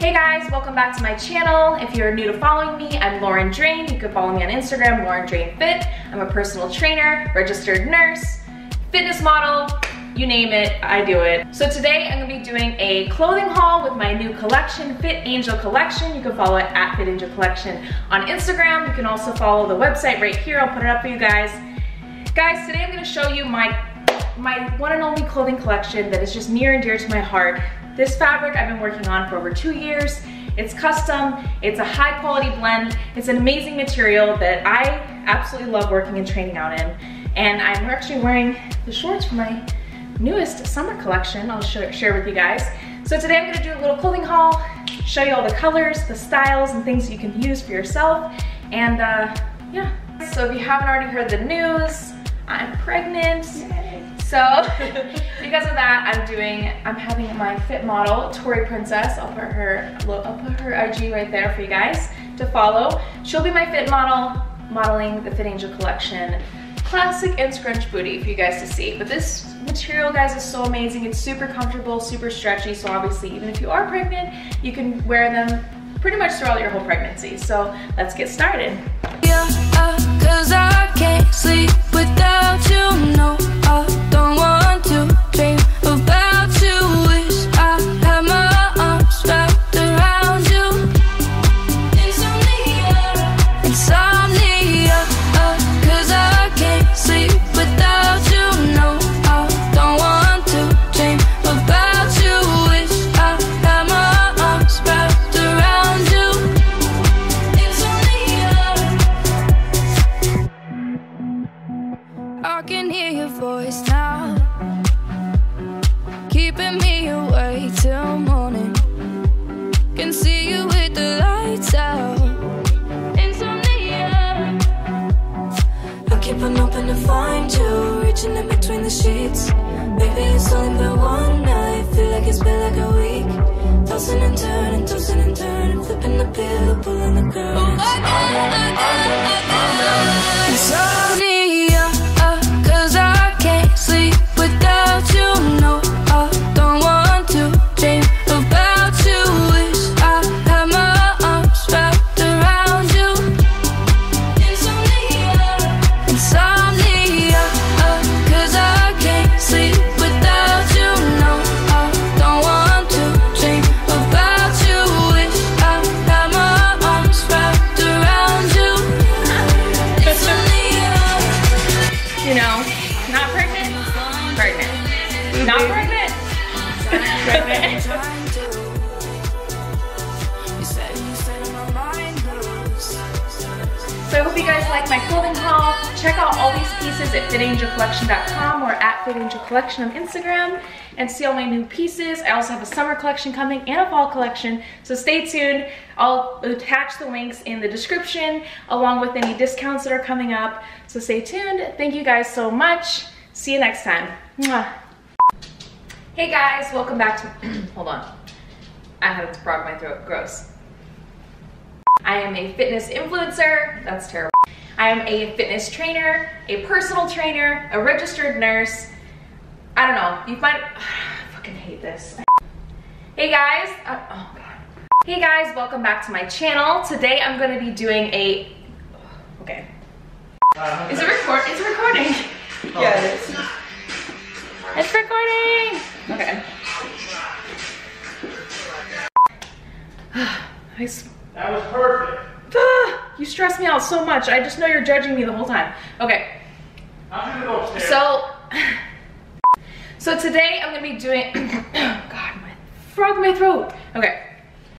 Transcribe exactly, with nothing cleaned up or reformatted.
Hey guys, welcome back to my channel. If you're new to following me, I'm Lauren Drain. You can follow me on Instagram, Lauren Drain Fit. I'm a personal trainer, registered nurse, fitness model, you name it, I do it. So today I'm gonna be doing a clothing haul with my new collection, Fit Angel Collection. You can follow it at Fit Angel Collection on Instagram. You can also follow the website right here. I'll put it up for you guys. Guys, today I'm gonna show you my, my one and only clothing collection that is just near and dear to my heart. This fabric I've been working on for over two years. It's custom, it's a high quality blend, it's an amazing material that I absolutely love working and training out in. And I'm actually wearing the shorts for my newest summer collection I'll show, share with you guys. So today I'm gonna do a little clothing haul, show you all the colors, the styles, and things you can use for yourself. And uh, yeah. So if you haven't already heard the news, I'm pregnant. So because of that, I'm doing, I'm having my fit model, Tori Princess. I'll put her, I'll put her I G right there for you guys to follow. She'll be my fit model, modeling the Fit Angel Collection classic and scrunch booty for you guys to see. But this material, guys, is so amazing. It's super comfortable, super stretchy. So obviously, even if you are pregnant, you can wear them pretty much throughout your whole pregnancy. So let's get started. Yeah, uh, cause I can't sleep without you, no. I don't want to dream about you. Wish I had my arms wrapped around you. Insomnia, insomnia, uh, cause I can't sleep without you, no. I don't want to dream about you. Wish I had my arms wrapped around you. Insomnia, I can hear your voice now, keeping me awake till morning. Can see you with the lights out. Insomnia, I keep on hoping to find you, reaching in between the sheets. Maybe it's only been one night, feel like it's been like a week. Tossing and turning, tossing and turning, flipping the pillow, pulling the curtains. Oh my God, my God, my God. Insomnia, uh, cause I can't sleep without you, no. I don't want to dream about you. Wish I had my arms wrapped around you. Insomnia, insomnia, uh, cause I can't sleep without you, no. I don't want to dream about you. Wish I had my arms wrapped around you. Insomnia. You know, not pregnant, pregnant. Not pregnant, pregnant. So I hope you guys like my clothing haul. Check out all these pieces at fit angel collection dot com or at Fit Angel Collection on Instagram and see all my new pieces. I also have a summer collection coming and a fall collection, so stay tuned. I'll attach the links in the description along with any discounts that are coming up, so stay tuned. Thank you guys so much. See you next time. Mwah. Hey guys, welcome back to, hold on. I had a frog in my throat, gross. I am a fitness influencer, that's terrible. I am a fitness trainer, a personal trainer, a registered nurse. I don't know, you might, I fucking hate this. Hey guys, uh, oh God. Hey guys, welcome back to my channel. Today I'm gonna be doing a, okay. Uh, is it record, it's recording. Oh. Yeah, it is. It's recording! Okay. I That was perfect. Ah, you stress me out so much. I just know you're judging me the whole time. Okay. I'm gonna go upstairs. So, so today I'm gonna be doing, oh God, my frog in my throat. Okay.